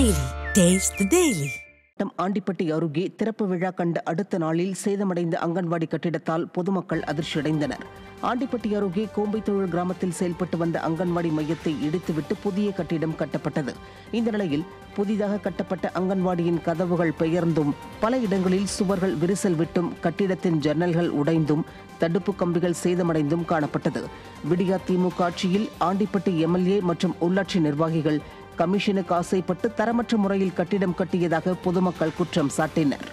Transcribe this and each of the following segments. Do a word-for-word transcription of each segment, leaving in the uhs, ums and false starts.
Daily. Taste the Daily. Andipatti அருகே திறப்பு விழா கண்ட அடுத்த நாளில் சேதமடைந்த அங்கன்வாடி கட்டிடத்தால் பொதுமக்கள் அதிர்ச்சியடைந்தனர். ஆண்டிப்பட்டி அருகே கோம்பைத்தொழில் கிராமத்தில் செயல்பட்டு வந்த அங்கன்வாடி மையத்தை இடித்துவிட்டு புதிய கட்டிடம் கட்டப்பட்டது. இந்த நிலையில் புதிதாக கட்டப்பட்ட அங்கன்வாடியின் கதவுகள் பெயர்ந்தும் பல இடங்களில் சுவர்கள் விரிசல் விட்டும் கட்டிடத்தின் ஜன்னல்கள் உடைந்தும் தடுப்பு கம்பிகள் சேதமடைந்தும் காணப்பட்டது. விடியா திமுக ஆட்சியில் ஆண்டிப்பட்டி எம்எல்ஏ மற்றும் உள்ளாட்சி நிர்வாகிகள் கமிஷனுக்கு ஆசைப்பட்டு தரமற்ற முறையில் கட்டிடம் கட்டியதாக பொதுமக்கள் குற்றம் சாட்டினர்.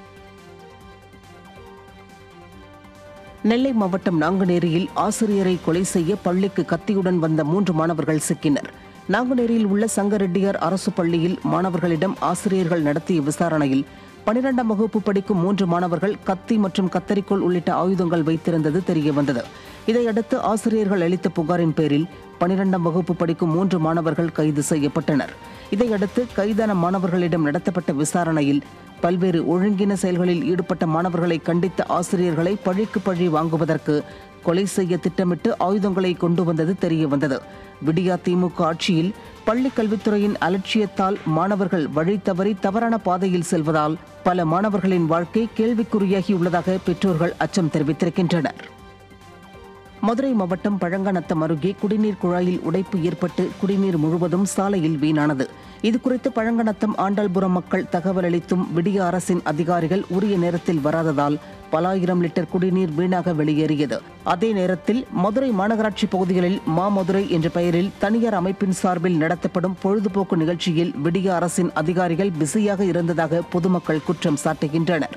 நெல்லை மாவட்டம் நாங்குநேரியில் ஆசிரியரை கொலை செய்ய பள்ளிக்கு கத்தியுடன் வந்த மூன்று மாணவர்கள் சிக்கினர். நாங்குநேரியில் உள்ள சங்கரெட்டியார் அரசு பள்ளியில் மாணவர்களிடம் ஆசிரியர்கள் நடத்திய விசாரணையில் பனிரெண்டாம் வகுப்பு படிக்கும் மூன்று மாணவர்கள் கத்தி மற்றும் கத்தரிக்கோல் உள்ளிட்ட ஆயுதங்கள் வைத்திருந்தது தெரியவந்தது. இதையடுத்து ஆசிரியர்கள் அளித்த புகாரின் பேரில் பனிரெண்டாம் வகுப்பு படிக்கும் மூன்று மாணவர்கள் கைது செய்யப்பட்டனர். இதையடுத்து கைதான மாணவர்களிடம் நடத்தப்பட்ட விசாரணையில் பல்வேறு ஒழுங்கின செயல்களில் ஈடுபட்ட மாணவர்களை கண்டித்த ஆசிரியர்களை பழிக்கு பழி வாங்குவதற்கு கொலை செய்ய திட்டமிட்டு ஆயுதங்களை கொண்டு வந்தது தெரியவந்தது. விடியா திமுக ஆட்சியில் பள்ளி கல்வித்துறையின் அலட்சியத்தால் மாணவர்கள் வழி தவறி தவறான பாதையில் செல்வதால் பல மாணவர்களின் வாழ்க்கை கேள்விக்குறியாகியுள்ளதாக பெற்றோர்கள் அச்சம் தெரிவித்திருக்கின்றனர். மதுரை மாவட்டம் பழங்காநத்தம் அருகே குடிநீர் குழாயில் உடைப்பு ஏற்பட்டு குடிநீர் முழுவதும் சாலையில் வீணானது. இதுகுறித்து பழங்காநத்தம் ஆண்டாள்புரம் மக்கள் தகவல் அளித்தும் விடிய அரசின் அதிகாரிகள் உரிய நேரத்தில் வராததால் பல ஆயிரம் லிட்டர் குடிநீர் வீணாக வெளியேறியது. அதே நேரத்தில் மதுரை மாநகராட்சி பகுதிகளில் மாமதுரை என்ற பெயரில் தனியார் அமைப்பின் சார்பில் நடத்தப்படும் பொழுதுபோக்கு நிகழ்ச்சியில் விடிய அரசின் அதிகாரிகள் பிஸியாக இருந்ததாக பொதுமக்கள் குற்றம் சாட்டுகின்றனர்.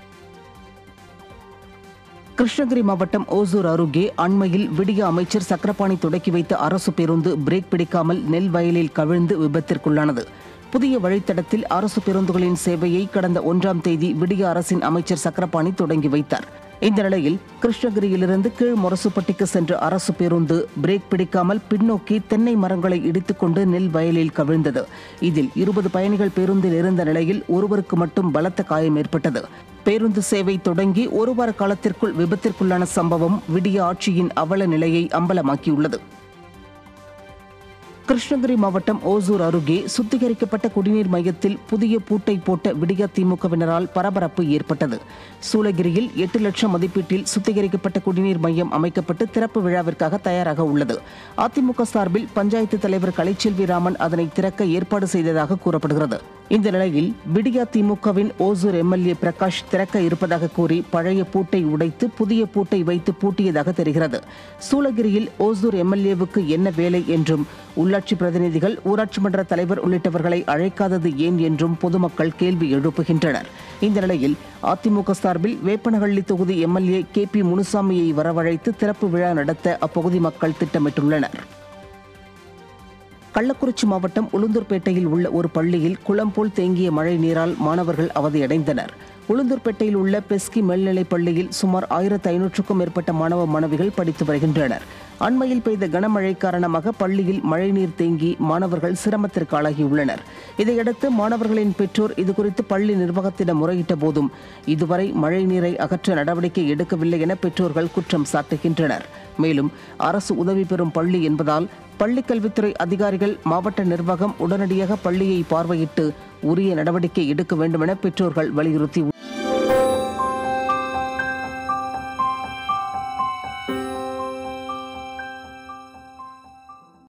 கிருஷ்ணகிரி மாவட்டம் ஓசூர் அருகே அண்மையில் விடிய அமைச்சர் சக்கரபாணி தொடக்கி வைத்த அரசு பேருந்து பிரேக் பிடிக்காமல் நெல் வயலில் கவிழ்ந்து விபத்திற்குள்ளானது. புதிய வழித்தடத்தில் அரசு பேருந்துகளின் சேவையை கடந்த ஒன்றாம் தேதி விடிய அரசின் அமைச்சர் சக்கரபாணி தொடங்கி வைத்தார். இந்த நிலையில் கிருஷ்ணகிரியிலிருந்து கீழ் மொரசுப்பட்டிக்கு சென்ற அரசு பேருந்து பிரேக் பிடிக்காமல் பின்னோக்கி தென்னை மரங்களை இடித்துக்கொண்டு நெல் வயலில் கவிழ்ந்தது. இதில் இருபது பயணிகள் பேருந்தில் இருந்த நிலையில் ஒருவருக்கு மட்டும் பலத்த காயம் ஏற்பட்டது. பேருந்து சேவை தொடங்கி ஒரு வார காலத்திற்குள் விபத்திற்குள்ளான சம்பவம் விடிய ஆட்சியின் அவல நிலையை அம்பலமாக்கியுள்ளது. கிருஷ்ணகிரி மாவட்டம் ஓசூர் அருகே சுத்திகரிக்கப்பட்ட குடிநீர் மையத்தில் புதிய பூட்டை போட்ட விடியா திமுகவினரால் பரபரப்பு ஏற்பட்டது. சூளகிரியில் எட்டு லட்சம் மதிப்பீட்டில் சுத்திகரிக்கப்பட்ட குடிநீர் மையம் அமைக்கப்பட்டு திறப்பு விழாவிற்காக தயாராக உள்ளது. அதிமுக சார்பில் பஞ்சாயத்து தலைவர் கலைச்செல்வி ராமன் அதனை திறக்க ஏற்பாடு செய்ததாக கூறப்படுகிறது. இந்த நிலையில் விடியா திமுகவின் ஓசூர் எம்எல்ஏ பிரகாஷ் திறக்க இருப்பதாக கூறி பழைய பூட்டை உடைத்து புதிய பூட்டை வைத்து பூட்டியதாக தெரிகிறது. சூளகிரியில் ஓசூர் எம்எல்ஏவுக்கு என்ன வேலை என்றும் உள்ளாட்சி பிரதிநிதிகள் ஊராட்சி மன்ற தலைவர் உள்ளிட்டவர்களை அழைக்காதது ஏன் என்றும் பொதுமக்கள் கேள்வி எழுப்புகின்றனர். இந்த நிலையில் அதிமுக சார்பில் வேப்பனஹள்ளி தொகுதி எம்எல்ஏ கே பி முனுசாமியை வரவழைத்து திறப்பு விழா நடத்த அப்பகுதி மக்கள் திட்டமிட்டுள்ளனர். கள்ளக்குறிச்சி மாவட்டம் உளுந்தூர்பேட்டையில் உள்ள ஒரு பள்ளியில் குளம் போல் தேங்கிய மழை நீரால் மாணவர்கள் அவதியடைந்தனர். உளுந்தூர்பேட்டையில் உள்ள பெஸ்கி மேல்நிலைப் பள்ளியில் சுமார் ஆயிரத்து ஐநூற்றுக்கும் மேற்பட்ட மாணவ மாணவிகள் படித்து வருகின்றனர். அண்மையில் பெய்த கனமழை காரணமாக பள்ளியில் மழைநீர் தேங்கி மாணவர்கள் சிரமத்திற்கு ஆளாகியுள்ளனர். இதையடுத்து மாணவர்களின் பெற்றோர் இதுகுறித்து பள்ளி நிர்வாகத்திடம் முறையிட்ட போதும் இதுவரை மழைநீரை அகற்ற நடவடிக்கை எடுக்கவில்லை என பெற்றோர்கள் குற்றம் சாட்டுகின்றனர். மேலும் அரசு உதவி பெறும் பள்ளி என்பதால் பள்ளிக் கல்வித்துறை அதிகாரிகள் மாவட்ட நிர்வாகம் உடனடியாக பள்ளியை பார்வையிட்டு உரிய நடவடிக்கை எடுக்க வேண்டும் என பெற்றோர்கள் வலியுறுத்தி